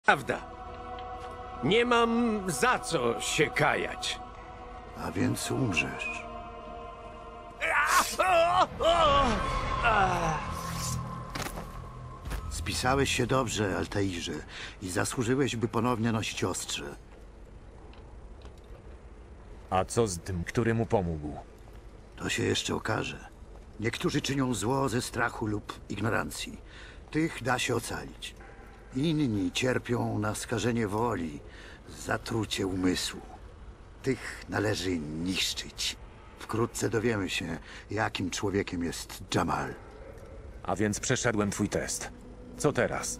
Prawda. Nie mam za co się kajać. A więc umrzesz. Spisałeś się dobrze, Altairze, i zasłużyłeś, by ponownie nosić ostrze. A co z tym, który mu pomógł? To się jeszcze okaże. Niektórzy czynią zło ze strachu lub ignorancji. Tych da się ocalić. Inni cierpią na skażenie woli, zatrucie umysłu. Tych należy niszczyć. Wkrótce dowiemy się, jakim człowiekiem jest Jamal. A więc przeszedłem twój test. Co teraz?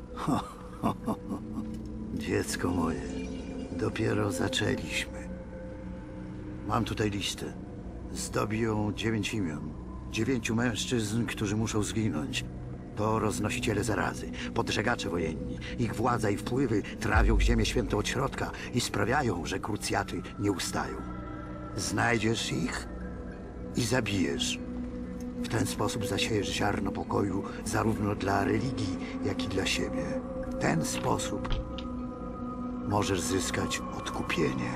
Dziecko moje, dopiero zaczęliśmy. Mam tutaj listę. Zdobi ją 9 imion. 9 mężczyzn, którzy muszą zginąć. To roznosiciele zarazy, podżegacze wojenni. Ich władza i wpływy trawią Ziemię Świętą od środka i sprawiają, że krucjaty nie ustają. Znajdziesz ich i zabijesz. W ten sposób zasiejesz ziarno pokoju zarówno dla religii, jak i dla siebie. W ten sposób możesz zyskać odkupienie.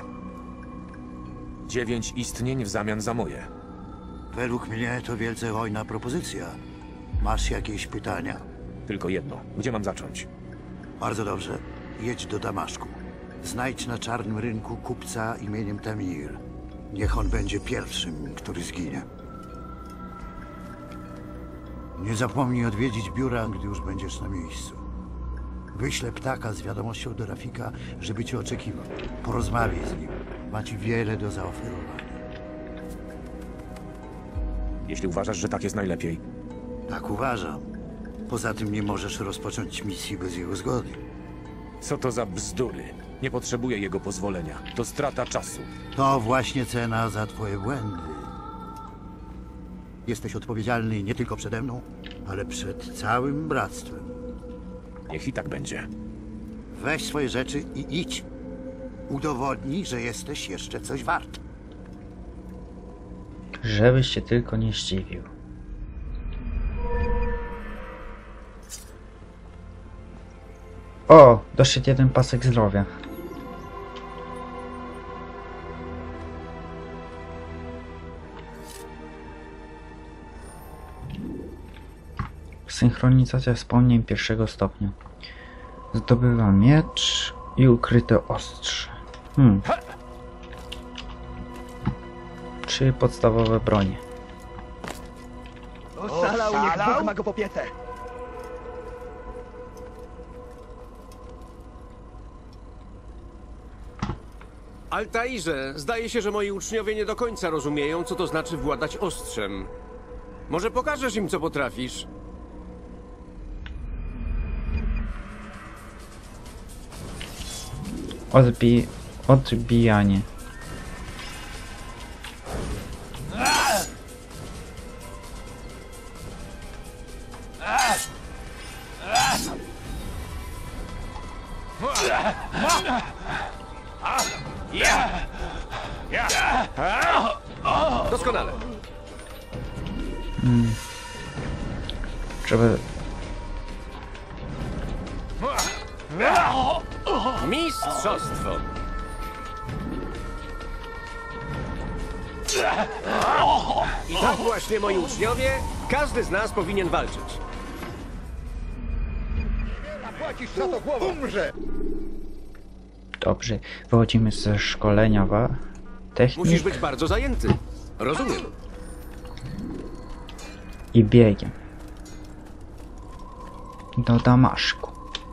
9 istnień w zamian za moje. Według mnie to wielce hojna propozycja. Masz jakieś pytania? Tylko jedno. Gdzie mam zacząć? Bardzo dobrze. Jedź do Damaszku. Znajdź na czarnym rynku kupca imieniem Tamir. Niech on będzie pierwszym, który zginie. Nie zapomnij odwiedzić biura, gdy już będziesz na miejscu. Wyślę ptaka z wiadomością do Rafika, żeby cię oczekiwał. Porozmawiaj z nim. Ma ci wiele do zaoferowania. Jeśli uważasz, że tak jest najlepiej. Tak uważam. Poza tym nie możesz rozpocząć misji bez jego zgody. Co to za bzdury? Nie potrzebuję jego pozwolenia. To strata czasu. To właśnie cena za twoje błędy. Jesteś odpowiedzialny nie tylko przede mną, ale przed całym bractwem. Niech i tak będzie. Weź swoje rzeczy i idź. Udowodnij, że jesteś jeszcze coś wart. Żebyś się tylko nie zdziwił. O, doszedł jeden pasek zdrowia. Synchronizacja wspomnień pierwszego stopnia. Zdobywa miecz i ukryte ostrze. Trzy podstawowe bronie. Oszalał, niech Bóg ma go po piece. Altairze, zdaje się, że moi uczniowie nie do końca rozumieją, co to znaczy władać ostrzem. Może pokażesz im, co potrafisz? Odbijanie. Doskonale. Trzeba... Mistrzostwo. I tak właśnie, moi uczniowie, każdy z nas powinien walczyć. Płacisz za to głową. Umrze! Dobrze, wychodzimy ze szkolenia technik Musisz być bardzo zajęty. Rozumiem. i biegiem do Damaszku.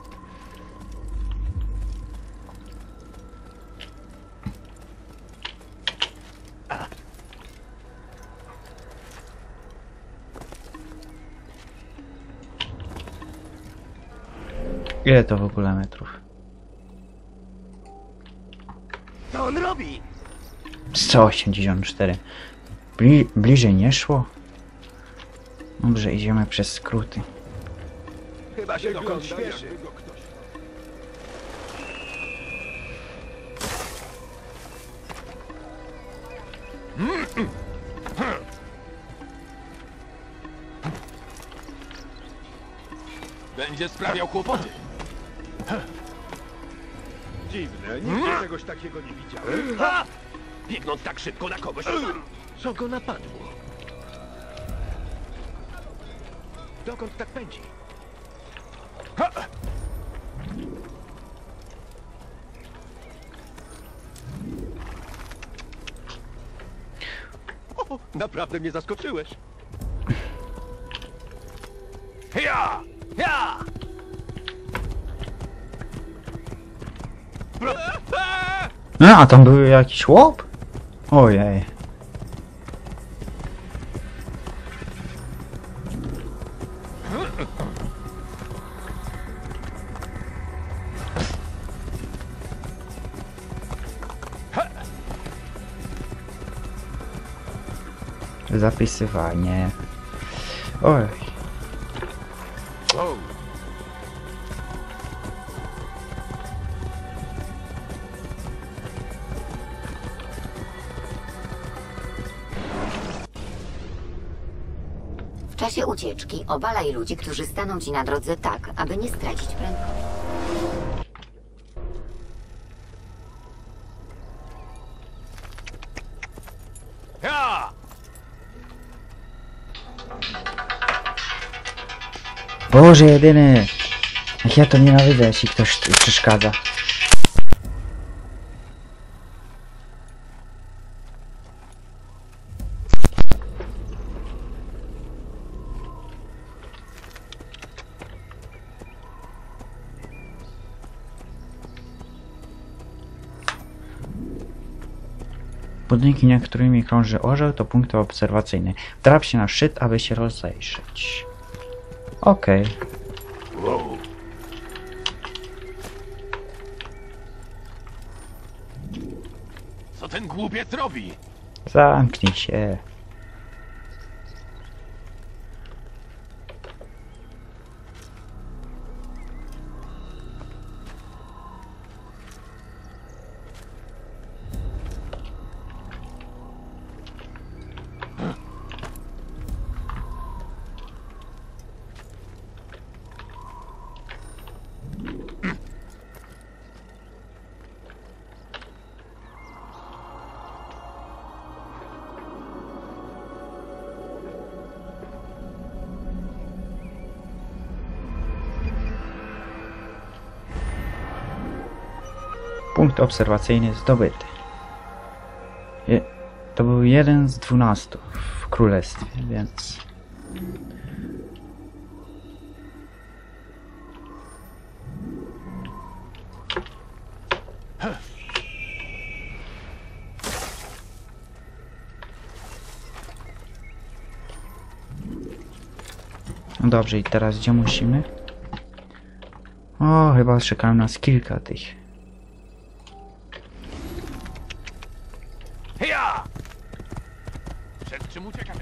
Ile to w ogóle metrów? Co on robi? 184. Bliżej nie szło? Dobrze, idziemy przez skróty. Chyba się dokąd śpieszy. Będzie sprawiał kłopoty. dziwne, nigdy czegoś takiego nie widziałem. Ha! Biegnąc tak szybko na kogoś. Co go napadło? Dokąd tak pędzi? O, naprawdę mnie zaskoczyłeś. Ja! Ja! No, a tam był jakiś łop? Ojej. Zapisywanie. Oj. Wow. W czasie ucieczki obalaj ludzi, którzy staną ci na drodze tak, aby nie stracić prędkości. Ja! Boże jedyny! Jak ja to nienawidzę, jeśli ktoś przeszkadza. Budynki, nad którymi krąży orzeł, to punkty obserwacyjne. Drap się na szczyt, aby się rozejrzeć. Okej. Wow. Co ten głupiec robi? Zamknij się. Punkt obserwacyjny zdobyty. To był jeden z 12 w królestwie, więc... No dobrze, i teraz gdzie musimy? O, chyba czekają nas kilka tych. Ja! Przed czym uciekamy?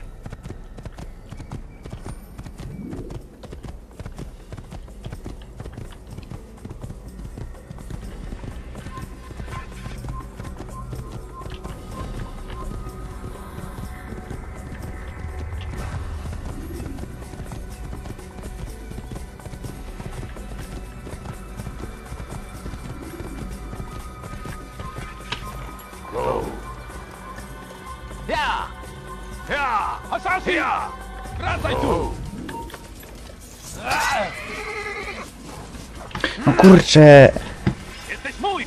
Ja! Ja! Asasyn! Ja! Wracaj tu! No kurczę! Jesteś mój!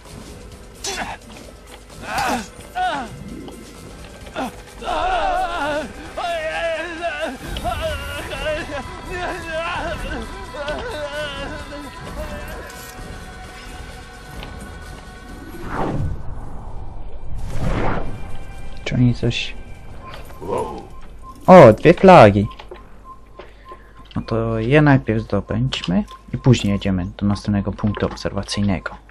Czy oni coś... O, 2 flagi! No to je najpierw zdobędźmy i później jedziemy do następnego punktu obserwacyjnego.